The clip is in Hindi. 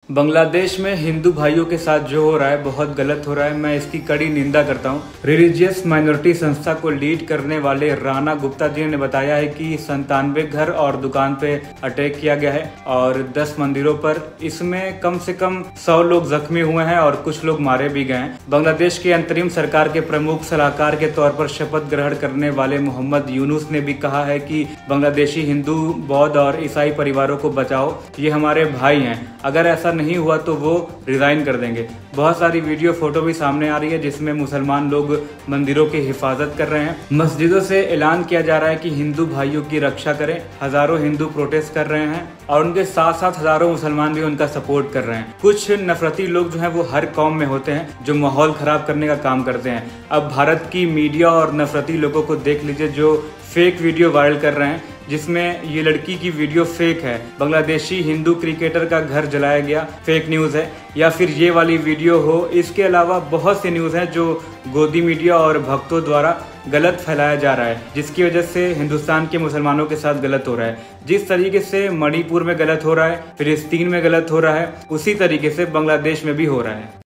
बांग्लादेश में हिंदू भाइयों के साथ जो हो रहा है बहुत गलत हो रहा है। मैं इसकी कड़ी निंदा करता हूँ। रिलीजियस माइनॉरिटी संस्था को लीड करने वाले राणा गुप्ता जी ने बताया है कि 97 घर और दुकान पे अटैक किया गया है और 10 मंदिरों पर। इसमें कम से कम 100 लोग जख्मी हुए हैं और कुछ लोग मारे भी गए हैं। बांग्लादेश के अंतरिम सरकार के प्रमुख सलाहकार के तौर पर शपथ ग्रहण करने वाले मोहम्मद यूनुस ने भी कहा है कि बांग्लादेशी हिंदू, बौद्ध और ईसाई परिवारों को बचाओ, ये हमारे भाई हैं। अगर ऐसा नहीं हुआ तो वो रिजाइन कर देंगे। बहुत सारी वीडियो फोटो भी सामने आ रही है जिसमें मुसलमान लोग मंदिरों की हिफाजत कर रहे हैं। मस्जिदों से ऐलान किया जा रहा है कि हिंदू भाइयों की रक्षा करें। हजारों हिंदू प्रोटेस्ट कर रहे हैं और उनके साथ साथ हजारों मुसलमान भी उनका सपोर्ट कर रहे हैं। कुछ नफरती लोग जो हैं वो हर कौम में होते हैं जो माहौल खराब करने का काम करते हैं। अब भारत की मीडिया और नफरती लोगों को देख लीजिए जो फेक वीडियो वायरल कर रहे हैं जिसमें ये लड़की की वीडियो फेक है, बांग्लादेशी हिंदू क्रिकेटर का घर जलाया गया, फेक न्यूज़ है, या फिर ये वाली वीडियो हो। इसके अलावा बहुत सी न्यूज़ हैं जो गोदी मीडिया और भक्तों द्वारा गलत फैलाया जा रहा है, जिसकी वजह से हिंदुस्तान के मुसलमानों के साथ गलत हो रहा है। जिस तरीके से मणिपुर में गलत हो रहा है, फिलिस्तीन में गलत हो रहा है, उसी तरीके से बांग्लादेश में भी हो रहा है।